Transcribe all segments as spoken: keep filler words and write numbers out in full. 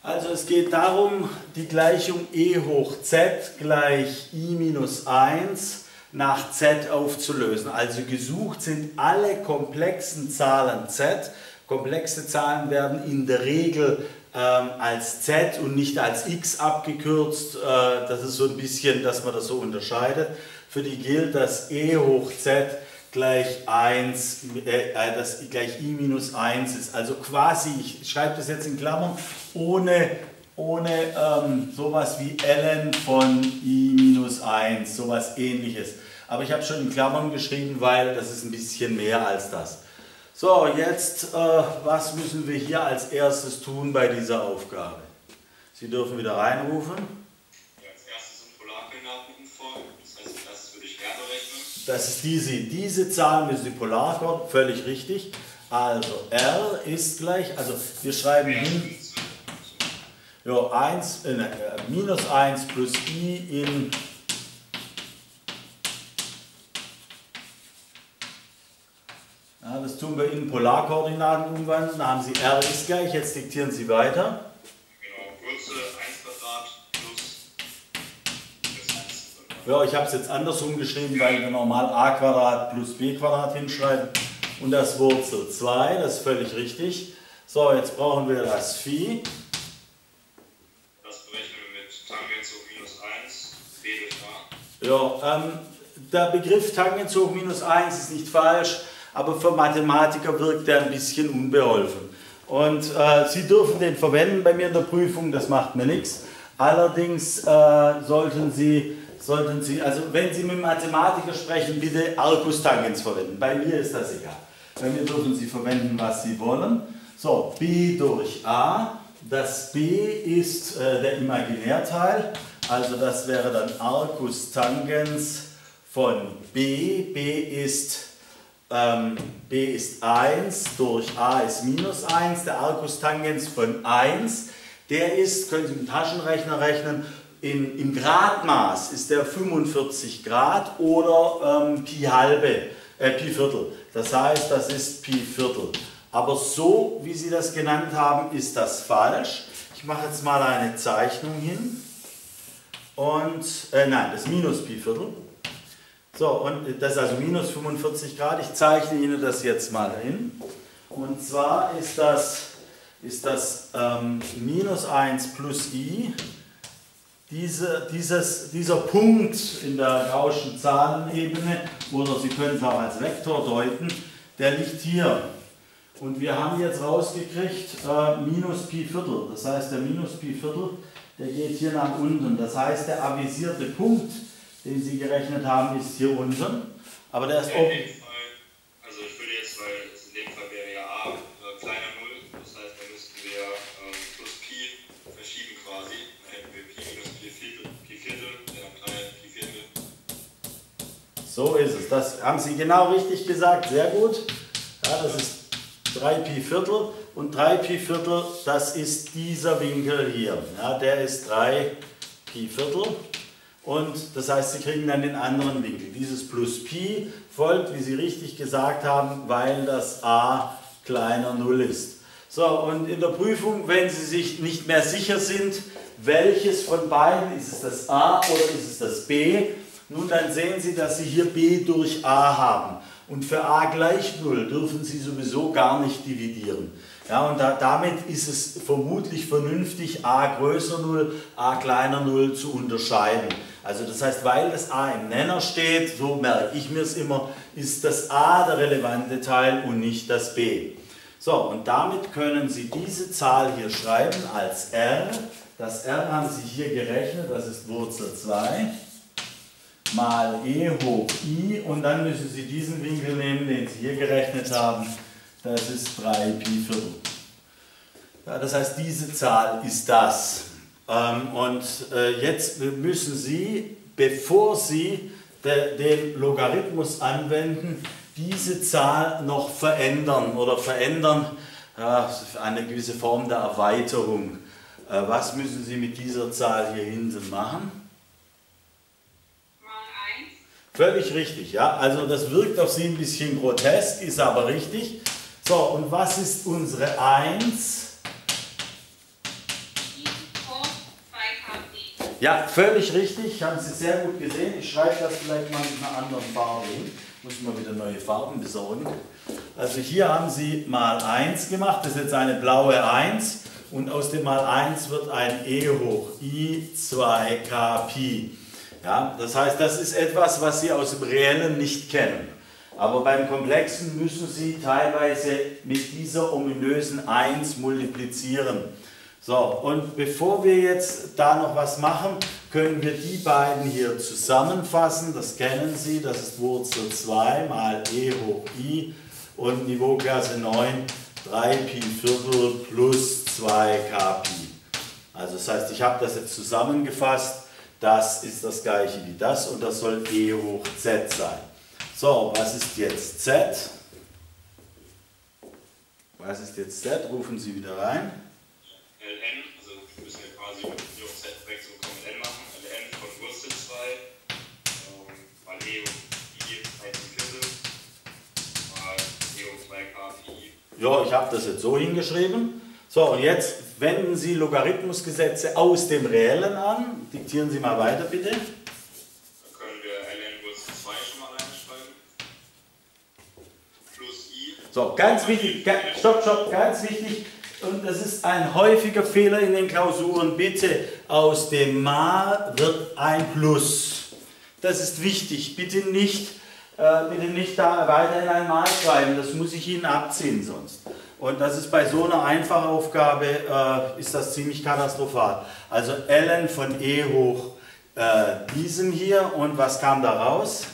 Also es geht darum, die Gleichung e hoch z gleich i minus eins nach z aufzulösen. Also gesucht sind alle komplexen Zahlen z. Komplexe Zahlen werden in der Regel ähm, als z und nicht als x abgekürzt. Äh, das ist so ein bisschen, dass man das so unterscheidet. Für die gilt, dass e hoch z gleich eins, äh, das gleich i minus eins ist. Also quasi, ich schreibe das jetzt in Klammern, ohne, ohne ähm, sowas wie ln von i minus eins, sowas ähnliches. Aber ich habe schon in Klammern geschrieben, weil das ist ein bisschen mehr als das. So, jetzt, äh, was müssen wir hier als erstes tun bei dieser Aufgabe? Sie dürfen wieder reinrufen. Ja, als erstes sind Polarkoordinaten folgen, das heißt, das würde ich R berechnen. Das ist diese, diese Zahl müssen die Polarkoordinaten, völlig richtig. Also R ist gleich, also wir schreiben hin, ja, eins, äh, minus eins plus i in Ja, das tun wir in Polarkoordinaten umwandeln. Da haben Sie R ist gleich, jetzt diktieren Sie weiter. Genau, Wurzel eins Quadrat plus eins Quadrat. Ja, ich habe es jetzt andersrum geschrieben, weil wir normal a Quadrat plus b Quadrat hinschreiben. Und das Wurzel zwei, das ist völlig richtig. So, jetzt brauchen wir das Phi. Das berechnen wir mit Tangens hoch minus eins, b durch a. Ja, ähm, der Begriff Tangens hoch minus eins ist nicht falsch. Aber für Mathematiker wirkt er ein bisschen unbeholfen. Und äh, Sie dürfen den verwenden bei mir in der Prüfung, das macht mir nichts. Allerdings äh, sollten Sie, sollten Sie, also wenn Sie mit dem Mathematiker sprechen, bitte Arcus Tangens verwenden. Bei mir ist das egal. Bei mir dürfen Sie verwenden, was Sie wollen. So, b durch a, das b ist äh, der Imaginärteil, also das wäre dann Arcus Tangens von b, b ist Ähm, b ist eins, durch a ist minus eins, der Arcus Tangens von eins, der ist, können Sie mit dem Taschenrechner rechnen, in, im Gradmaß ist der fünfundvierzig Grad oder ähm, Pi halbe, äh, Pi Viertel. Das heißt, das ist Pi Viertel. Aber so, wie Sie das genannt haben, ist das falsch. Ich mache jetzt mal eine Zeichnung hin. Und, äh, nein, das ist minus Pi Viertel. So, und das ist also minus fünfundvierzig Grad. Ich zeichne Ihnen das jetzt mal hin. Und zwar ist das, ist das ähm, minus eins plus i, diese, dieses, dieser Punkt in der Gaußschen Zahlenebene, oder Sie können es auch als Vektor deuten, der liegt hier. Und wir haben jetzt rausgekriegt äh, minus Pi Viertel. Das heißt, der minus Pi Viertel, der geht hier nach unten. Das heißt, der avisierte Punkt, den Sie gerechnet haben, ist hier unten, aber der ist ja, in oben. dem Fall, also ich würde jetzt, weil es in dem Fall wäre ja a äh, kleiner null, das heißt, da müssten wir äh, plus Pi verschieben quasi, dann hätten wir Pi minus Pi Viertel, Pi Viertel, der dann kleiner Pi Viertel. So ist es, das haben Sie genau richtig gesagt, sehr gut. Ja, das ist drei Pi Viertel und drei Pi Viertel, das ist dieser Winkel hier, ja, der ist drei Pi Viertel. Und das heißt, Sie kriegen dann den anderen Winkel. Dieses plus Pi folgt, wie Sie richtig gesagt haben, weil das a kleiner null ist. So, und in der Prüfung, wenn Sie sich nicht mehr sicher sind, welches von beiden, ist es das a oder ist es das b, nun dann sehen Sie, dass Sie hier b durch a haben. Und für a gleich null dürfen Sie sowieso gar nicht dividieren. Ja, und da, damit ist es vermutlich vernünftig, a größer null, a kleiner null zu unterscheiden. Also das heißt, weil das a im Nenner steht, so merke ich mir es immer, ist das a der relevante Teil und nicht das b. So, und damit können Sie diese Zahl hier schreiben als r. Das r haben Sie hier gerechnet, das ist Wurzel zwei, mal e hoch i, und dann müssen Sie diesen Winkel nehmen, den Sie hier gerechnet haben. Das ist drei Pi Viertel. Ja, das heißt, diese Zahl ist das. Ähm, und äh, jetzt müssen Sie, bevor Sie de, den Logarithmus anwenden, diese Zahl noch verändern oder verändern, ja, eine gewisse Form der Erweiterung. Äh, was müssen Sie mit dieser Zahl hier hinten machen? Mal eins. Völlig richtig, ja. Also das wirkt auf Sie ein bisschen grotesk, ist aber richtig. So, und was ist unsere eins? I Ja, völlig richtig, haben Sie sehr gut gesehen. Ich schreibe das vielleicht mal mit einer anderen Farbe hin. Muss mal wieder neue Farben besorgen. Also hier haben Sie mal eins gemacht, das ist jetzt eine blaue eins. Und aus dem mal eins wird ein E hoch I zwei K Pi. Ja, das heißt, das ist etwas, was Sie aus dem Reellen nicht kennen. Aber beim Komplexen müssen Sie teilweise mit dieser ominösen eins multiplizieren. So, und bevor wir jetzt da noch was machen, können wir die beiden hier zusammenfassen. Das kennen Sie, das ist Wurzel zwei mal E hoch I und Niveauklasse neun, drei Pi Viertel plus zwei K Pi. Also das heißt, ich habe das jetzt zusammengefasst, das ist das gleiche wie das und das soll E hoch Z sein. So, was ist jetzt Z? Was ist jetzt Z? Rufen Sie wieder rein. Ln, also müssen wir quasi mit E hoch Z Wechsel mit N machen. Ln von Wurzel zwei ähm, mal E hoch I eins Viertel mal E hoch zwei K Pi. Ja, ich habe das jetzt so hingeschrieben. So, und jetzt wenden Sie Logarithmusgesetze aus dem Reellen an. Diktieren Sie mal weiter, bitte. Dann können wir Ln Wurzel zwei schon mal reinschreiben. Plus I. So, ganz wichtig, stopp, stopp, ganz wichtig. Und das ist ein häufiger Fehler in den Klausuren. Bitte, aus dem Mal wird ein Plus. Das ist wichtig. Bitte nicht, äh, bitte nicht da weiterhin ein Mal schreiben. Das muss ich Ihnen abziehen sonst. Und das ist bei so einer Einfachaufgabe, äh, ist das ziemlich katastrophal. Also Ln von E hoch äh, diesem hier. Und was kam da raus?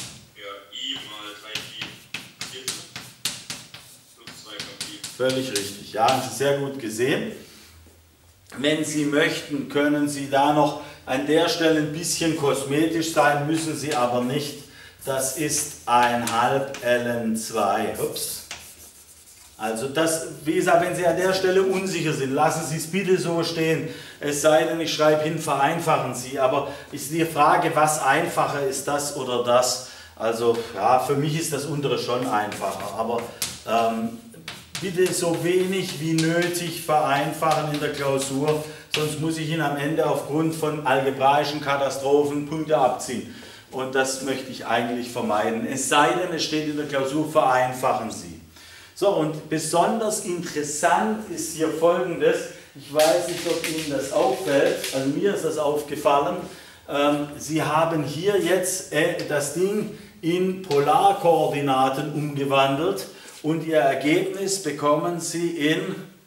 Völlig richtig, ja, haben Sie sehr gut gesehen. Wenn Sie möchten, können Sie da noch an der Stelle ein bisschen kosmetisch sein, müssen Sie aber nicht. Das ist ein halb Ln zwei. Ups. Also das, wie gesagt, wenn Sie an der Stelle unsicher sind, lassen Sie es bitte so stehen. Es sei denn, ich schreibe hin, vereinfachen Sie. Aber ist die Frage, was einfacher ist, das oder das? Also ja, für mich ist das untere schon einfacher, aber ähm, bitte so wenig wie nötig vereinfachen in der Klausur, sonst muss ich Ihnen am Ende aufgrund von algebraischen Katastrophen Punkte abziehen. Und das möchte ich eigentlich vermeiden. Es sei denn, es steht in der Klausur, vereinfachen Sie. So, und besonders interessant ist hier Folgendes. Ich weiß nicht, ob Ihnen das auffällt, also mir ist das aufgefallen. Ähm, Sie haben hier jetzt äh, das Ding in Polarkoordinaten umgewandelt. Und Ihr Ergebnis bekommen Sie in,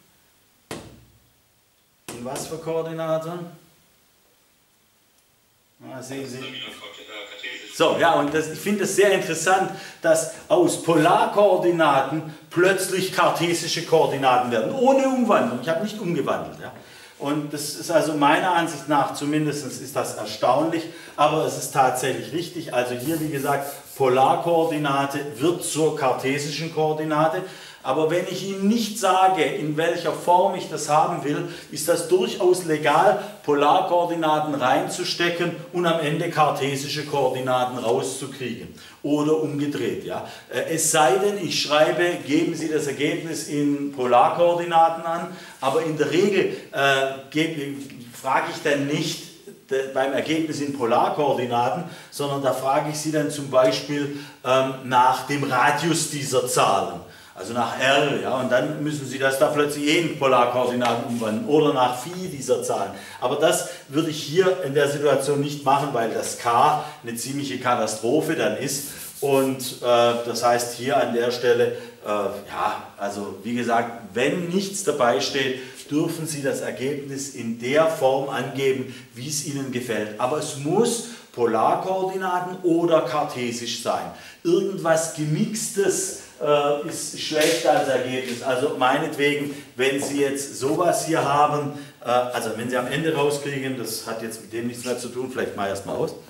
in was für Koordinaten? Ah, sehen Sie. So, ja, und das, ich finde es sehr interessant, dass aus Polarkoordinaten plötzlich kartesische Koordinaten werden, ohne Umwandlung. Ich habe nicht umgewandelt. Ja. Und das ist also meiner Ansicht nach, zumindest ist das erstaunlich, aber es ist tatsächlich richtig. Also hier, wie gesagt, Polarkoordinate wird zur kartesischen Koordinate. Aber wenn ich Ihnen nicht sage, in welcher Form ich das haben will, ist das durchaus legal, Polarkoordinaten reinzustecken und am Ende kartesische Koordinaten rauszukriegen. Oder umgedreht. Ja. Es sei denn, ich schreibe, geben Sie das Ergebnis in Polarkoordinaten an, aber in der Regel äh, frage ich dann nicht beim Ergebnis in Polarkoordinaten, sondern da frage ich Sie dann zum Beispiel ähm, nach dem Radius dieser Zahlen. Also nach R, ja, und dann müssen Sie das da plötzlich eh in Polarkoordinaten umwandeln oder nach Phi dieser Zahlen. Aber das würde ich hier in der Situation nicht machen, weil das K eine ziemliche Katastrophe dann ist. Und äh, das heißt hier an der Stelle, äh, ja, also wie gesagt, wenn nichts dabei steht, dürfen Sie das Ergebnis in der Form angeben, wie es Ihnen gefällt. Aber es muss Polarkoordinaten oder kartesisch sein. Irgendwas Gemixtes äh, ist schlechter als Ergebnis. Also meinetwegen, wenn Sie jetzt sowas hier haben, äh, also wenn Sie am Ende rauskriegen, das hat jetzt mit dem nichts mehr zu tun, vielleicht mal erstmal aus.